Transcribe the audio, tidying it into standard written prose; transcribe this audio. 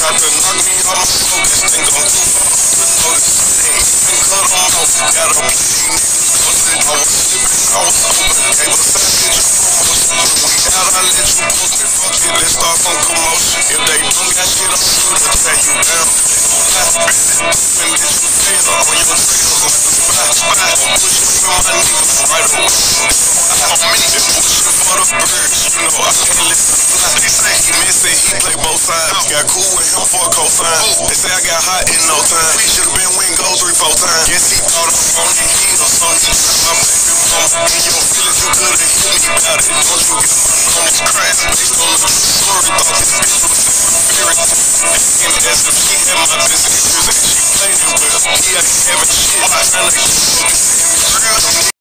tried to knock me off my focus, think I'm too far to notice. They even cut them off, gotta play these niggas. I was slipping, I was open, gave a savage promotion. We gotta let you post me, fuck it, let's start some commotion. If they don't got shit on you, they'll tear you down. They gon' lie, and let you fail on your trails like a spy. I'll push you in my niggas right away. I'm pushing for the birds, you know I can't let them fly. They say he missing, he play both sides. Got cool with him for a cosign. They say I got hot in no time. We should've been win goal 3-4 times. Guess he thought I'm on the heels, so he got my baby mama. In your feelings, you could've hit me about it. Don't you get my numbers crash based on the story. Thought this bitch was spirit. And as if she had my best interest and she played it well. He ain't having shit. I ain't like she focused in me real.